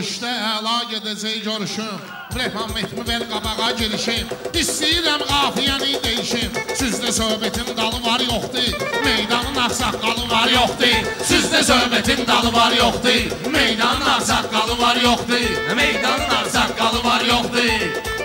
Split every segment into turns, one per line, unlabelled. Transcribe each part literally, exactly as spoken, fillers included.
İşte əla gedəcək görüşüm. Rehametimi ver qabağa girişim. İstəyirəm qafiyəni deyişim. Sizdə söhbətin dalı var yoxdur. Meydanın ağsaqqalı var yoxdur. Sizdə söhbətin dalı var yoxdur. Meydanın ağsaqqalı var yoxdur. Meydanın ağsaqqalı var yoxdur.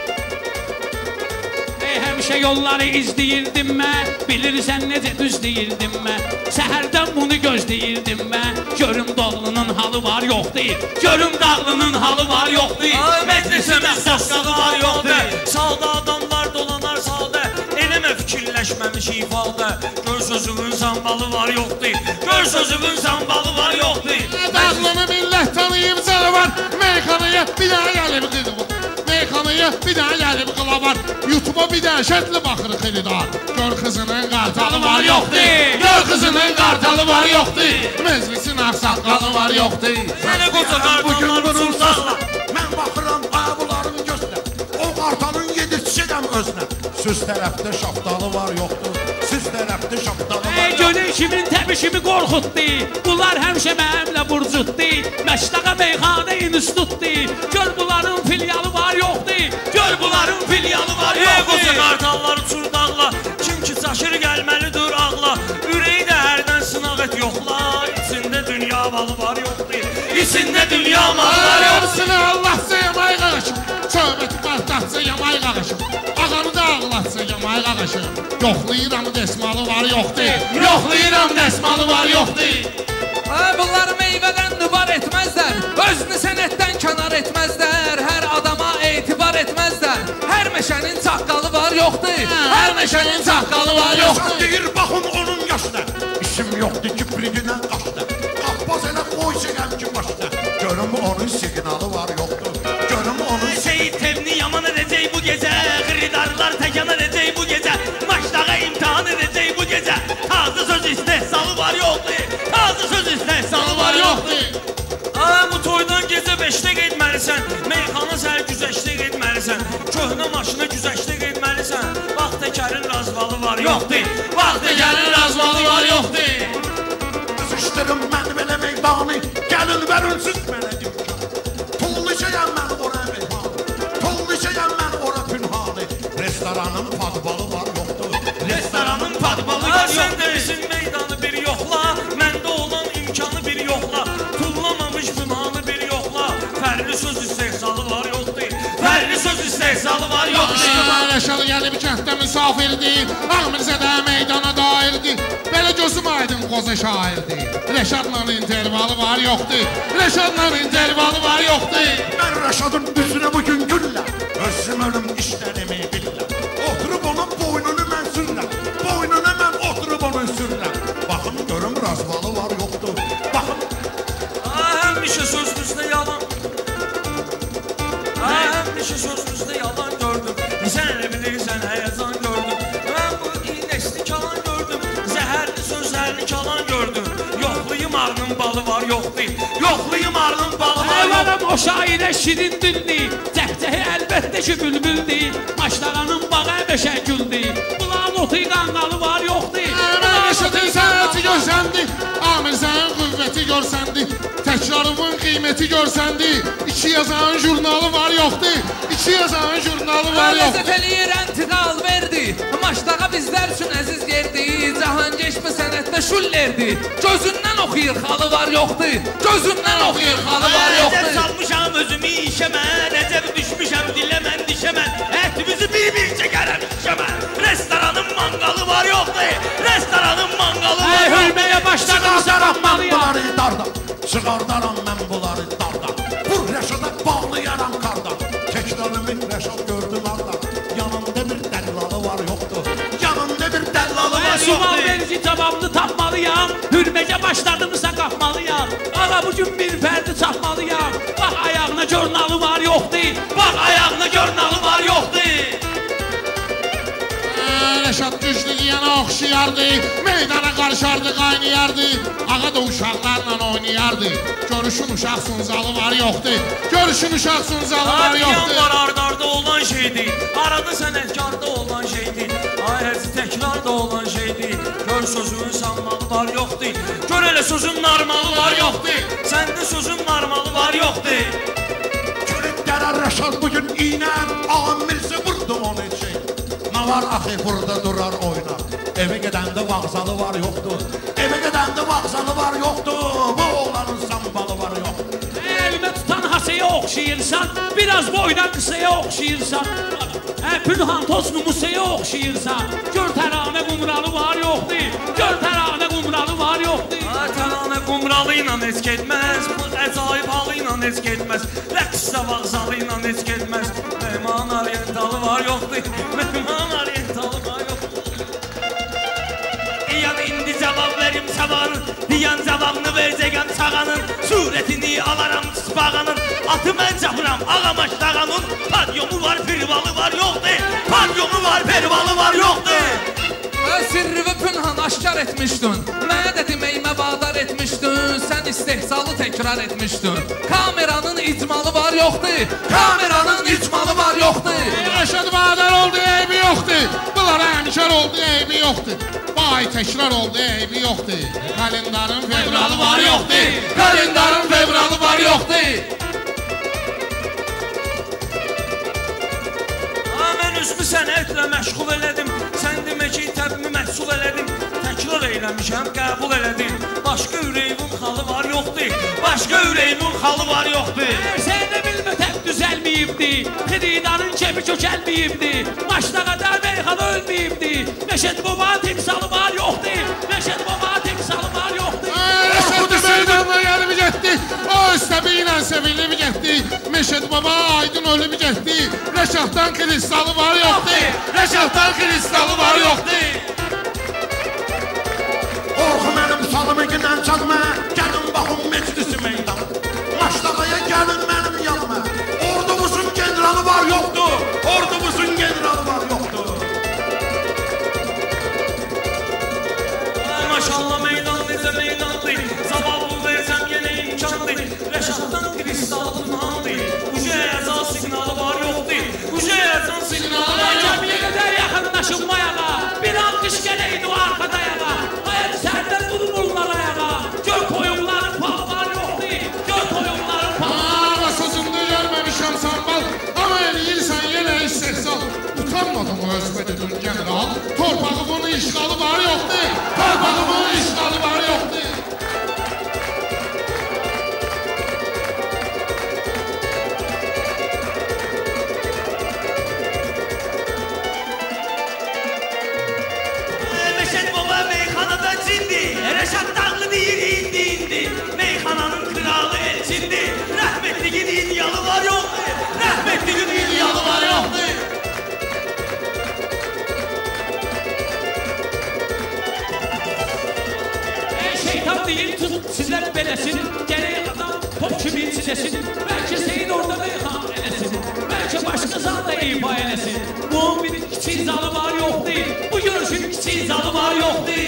Həmişə yolları izləyirdim mən. Bilirsən necə düz deyirdim mən. Səhərdən bunu gözləyirdim mən. Görüm dağlının halı var yoxdur. Görüm dağlının halı var yoxdur. Məclisimizdə saqqalı var yoxdur.
Sağda adamlar dolanar sağda. Eləmə fikirləşməmiş ifadə. Gör sözümün zambalı var yoxdur. Gör sözümün zambalı var yoxdur.
Dağlını millət tanıyıb canavar. Meyxanaya bir daha gəlib qıdım. Meyxanaya bir daha gəlib qılavar. YouTube'a bir daha şərtli baxırıq xeridar. Gör qızının qartalı var yoxdur. Gör qızının qartalı var yoxdur. Meclisin ağsaqqalı var yoxdur.
Səni qoca qartalların sultanla.
Mən baxıram bunların gözlə. O qartalın yedirçidəm özünə. Süz tərəfdə şaftalı var yoxdur. Süz tərəfdə şaftalı var yoxdur.
Gönül kimin təbişimi qorxutdu. Bunlar həmişə mənimlə burcutdu. Məştaqa meyxanə institutdu. Gör bunların filialı var yoxdur. Gör bunların filialı var yoxdur.
Ey qoca qartallar uçur dağla. Kim ki çaşır gəlməlidir ağla. Ürəyi də hərdən sınaq et yoxla. İçində dünya malı var yoxdur. İçində dünya malı var yoxdur.
Hepsini Allah'sa yamay qağışım. Söhbəti partlatsa yamay qağışım. Ağanı da ağlatsa yamay qağışım. Yoxlayıram desmalı var yoxdur. Yoxlayıram desmalı var yoxdur.
Bunlar meyvədən dubar etməzlər. Özünü sənətdən kənar etməzlər. Hər adama etibar etməzlər. Hər meşənin çaqqalı var yoxdur.
Hər meşənin çaqqalı var yoxdur.
Deyir baxın onun yaşına. İşim yoxdur ki birindən qaçdı. Qapbaz elə qoy şeyəm ki başda. Görüm onun signalı var yoxdur. Görüm onun
Seyit tevni yaman edəcək bu gecə. Xiridarlar təkan edəcək bu gecə. Maçdağa imtihan edəcək bu gecə. Tazı söz istehsalı var yoxdur. Tazı söz istehsalı var yoxdur. Aa, bu toydan gecə beşdə getməlisən. Meyxana səhər güzəşdə getməlisən. Köhnə maşına güzəşdə getməlisən. Vaxt təkərin razvalı var yoxdur. Vaxt təkərin razvalı var yoxdur.
Sıçdırım mən belə meydanı. Gəlin verin siz mənə imkan. Tullayacağım mən ora meyhanı. Tullayacağım mən ora pünhanı. Restoranın padbalı var yoxdur.
Restoranın padbalı var yoxdur. Sən də bizim meydanı bir yoxla. Məndə olan imkanı bir yoxla. Tullamamış pünhanı bir yoxla. Fərli söz istehsalı var yoxdur. Fərli söz istehsalı var yoxdur.
Rəşalı gəlib kənddə misafirdir. Ağmirzədə meydana dairdir. Belə gözüm aydın qoza şairdir. Rəşadla intervalı var yoxdur. Rəşadla intervalı var yoxdur.
Mən Rəşadın üzünə bugün güllə. Özüm ölüm işlərimi billə. Oturub onun boynunu mən sürlə. Boynuna mən oturub onun sürlə. Baxın görüm razvalı var yoxdur. Baxın.
Həmişə sözünüzdə yalan. Həmişə sözünüzdə yalan gördüm. Sən elə bilirsən həyəcan gördüm. Mən bu iynəsli kalan gördüm. Zəhərli sözlərli kalan gördüm. Yoxlayım arının balı var yoxdur. Yoxlayım arının balı var yoxdur.
Ayvaram o şairə şirin dildi. Cəhcəhi əlbəttə ki bülbüldü. Maçdağanın bağı əbəşə güldü. Bulağın otu qanqalı var yoxdur.
Rəşadın sənəti görsəndi. Amirzənin qüvvəti görsəndi. Təkrarımın qiyməti görsəndi. İki yazanın jurnalı var yoxdur. İki yazanın jurnalı var yoxdur.
Ləzzət eləyir əntiqal verdi. Maçdağa bizlər üçün əziz yerdi. Cahangeş bu sənətdə şullerdi. Gözündən oxuyur xalı var yoxdur. Gözündən oxuyur xalı var yoxdur.
Əcəb salmışam özümü işəmən. Əcəb düşmüşəm diləmən dişəmən. Ətimizi bir-bir çəkərəm işəmən. Restoranın manqalı var yoxdur. Restoranın manqalı var yoxdur.
Hürməyə başladım sarapmalıyam.
Bunları darda. Çıxardaram mən bunları darda. Vur Rəşada bağlayaram qarda. Tekrarımı Rəşad gördüm arda. Yanımda bir dəllalı var yoxdur. Yanımda bir dəllalı var
Sual
yoxdur.
verici cavabını tapmalıyam. Hürməcə başladımsa qapmalıyam. Ağa bugün bir fərdi çapmalıyam. Bax ayağına jurnalı var yoxdur. Bax ayağına jurnalı var yoxdur.
Rəşad güclü deyənə oxşayardı. Meydana qarışardı, qaynayardı. Ağa da uşaqlarla oynayardı. Görüşün uşaq sunzalı var yoxdur. Görüşün uşaq sunzalı var yoxdur.
Yanlar ardarda olan şeydir. Arada sənətkarda olan şeydir. Ayəzi təkrarda olan şeydir. Gör sözün sanmalı var yoxdur. Gör elə sözün narmalı var yoxdur. Səndə sözün narmalı var yoxdur.
axı burada durar oynar. Evə gedəndə vağzalı var, yoxdur. Evə gedəndə vağzalı var, yoxdur. Bu oğlanın sambalı var, yoxdur.
Elime tutan haseye okşayırsan, biraz boydan kısaya okşayırsan, Hə, Pünhan tozunu musaya okşayırsan, gör tərane qumralı var, yoxdur. Gör tərane qumralı var, yoxdur.
Tərane qumralı ilə heç getməz, bu əcaib halı ilə heç getməz, rəqssə vağzalı ilə heç getməz. Mehman orientalı var, yoxdur. Mehman orientalı var, yoxdur. Yəni indi cavab verim səvanın, deyən cavabını verəcəkəm çağanın, surətini alaram çısbağanın, atı mən çapıram ağamaşdağanın, padyomu var, firvalı var, yoxdur. Padyomu var, firvalı var, yoxdur.
Sirri və pünhan aşkar etmişdin, mənə də deməyimə vadar etmişdin, sən istehzalı təkrar etmişdin. Kameranın icmalı var, yoxdur. Kameranın icmalı var, yoxdur.
Rəşad vadar oldu, eybi yoxdur. Bunlara həmşər oldu, eybi yoxdur. Vay təkrar oldu, eybi yoxdur. Kalendarın fevralı var, yoxdur.
Kalendarın fevralı var, yoxdur.
Mən üzmü sənətlə məşğul elədim, sən demə ki, təbimi məhsul elədim, təkrar eyləmişəm, qəbul elədim. Başqa ürəyimin xalı var, yoxdur. Başqa ürəyimin xalı var, yoxdur.
Sənə bilmə təb düzəlməyibdi, xididarın kefi kökəlməyibdi, maçda qədər meyxana ölməyibdi, Rəşad baba timsalı var, yoxdur. Rəşad baba timsalı var, yoxdur.
Rəşad meydanına gəlib getdi, o istəbi ilə sevilib getdi, Məşəd baba aydın ölüb getdi, Rəşaddan kristalı var, yoxdur. Rəşaddan kristalı var, yoxdur.
Orxu mənim salımı ginən çalma, gəlin baxın meclisi meydan. Maçdağaya gəlin mənim yanıma, ordumuzun generalı var, yoxdur. Ordumuzun generalı var, yoxdur.
Maşallah meydan necə meydandır, zavallı versəm yenə imkandır, Rəşaddan kristalın handır, uca əza signalı var, yoxdur. Uca əza signalı var, yoxdur.
Bir qədər yaxınlaşın mayağa, bir alqış gələydi o arxa dayağa, hayır sərdən durmurlar ayağa, gör toyunların palı var, yoxdur. Gör toyunların palı var.
Aaa, sözümdə görməmişəm sambal, amma eləyirsən yenə istehsal. Utanmadım o özbədədir general, torpağımın işğalı var, yoxdur. Torpağımın işğalı var, yoxdur.
Məşəd baba meyxanada cindir, Rəşad dağlı deyir indi indi, meyxananın kralı elçindir, rəhmətliyin idyalı var, yoxdur. Rəhmətliyin idyalı var, yoxdur.
Şeytan deyir tut sizlər beləsin, gərək adam top kimi çizəsin, bəlkə Seyid orada meyxan eləsin, bəlkə başqa zat da ifa eləsin. Bu bir kiçik zalı var, yoxdur. Bu görüşün kiçik zalı var, yoxdur.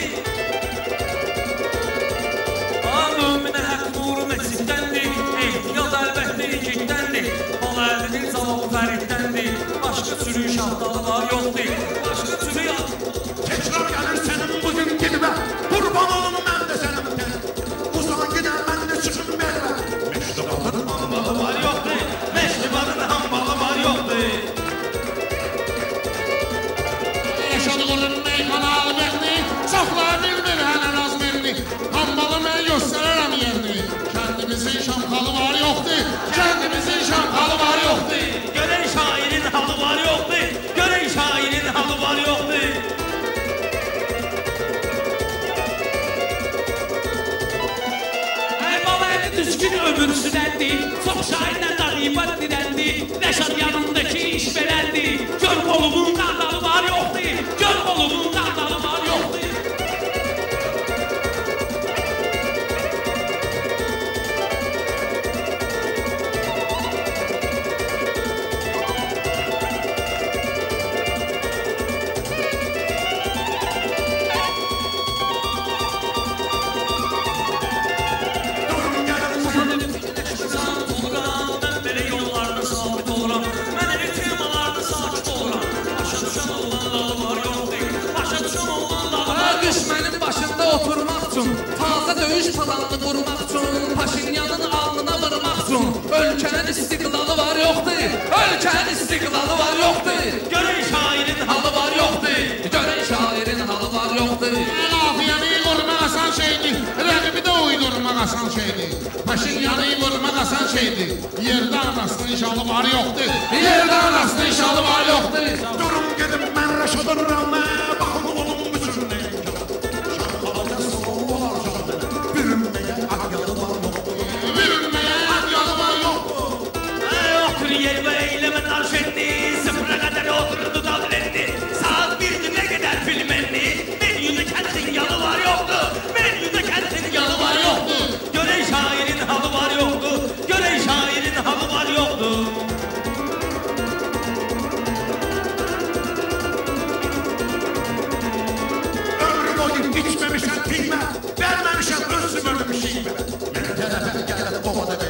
Müminə həq nuru məsciddəndir, ehtiyat əlbəttə yekdəndir, bal əlinin cavabı fəriddəndir, başqa türü şahdalı var, yoxdur. Başqa türü yad.
Tekrar gəlir sənin bugün dilbə, qurban olun mən də sənin tənə. Uzan gidən mən də çıxın mənə. Məşribatın hambalı var, yoxdur.
Məşribatın hambalı var, yoxdur.
Rəşad qulun meyxana alverni, çoxlar bilmir hələ razmerni, hambalı mən göstərərəm yerini. Kəndimizin şamxalı var, yoxdur. Kəndimizin şamxalı var, yoxdur.
Görən şairin halı var, yoxdur. Görən şairin halı var, yoxdur.
Hər baba əli düzgün ömür sürəndi, çox şairlər dağıbat dirəndi, Rəşad yanındakı iş verəndi, gör qolunun qardalı var, yoxdur. Gör qolunun qardalı var, yoxdur.
Düşmənin başında oturmaq üçün, taza döyüş planını qurmaq üçün, Paşinyanın alnına vurmaq üçün, ölkənin istiqlalı var, yoxdur. Ölkənin istiqlalı var, yoxdur.
Görən şairin halı var, yoxdur.
asan şeydir. Paşinyanı vurmaq asan şeydir. Yerdə anasının işalı var yoxdur. Yerdə anasının işalı var yoxdur.
Durun gedim mən Rəşadın rəmə, baxın olun bütün nə şarqalıda soğuk var canım. Bürünməyə aqyalı var yoxdur.
Bürünməyə aqyalı var yoxdur.
Otur yerime eyleme narşenli, sıfıra kadar oturdu dalrenli. Saat birdi ne kadar filmenli. Bir yüzü kentin yalı var yoktu. Bir yüzü kentin yalı var yoktu. Gören şairin halı var yoktu. Gören şairin halı var yoktu.
Ömrü boyu içmemişəm bilmə, verməmişəm özüm ölüm şeymə. Mən tərəfə gəlib ovada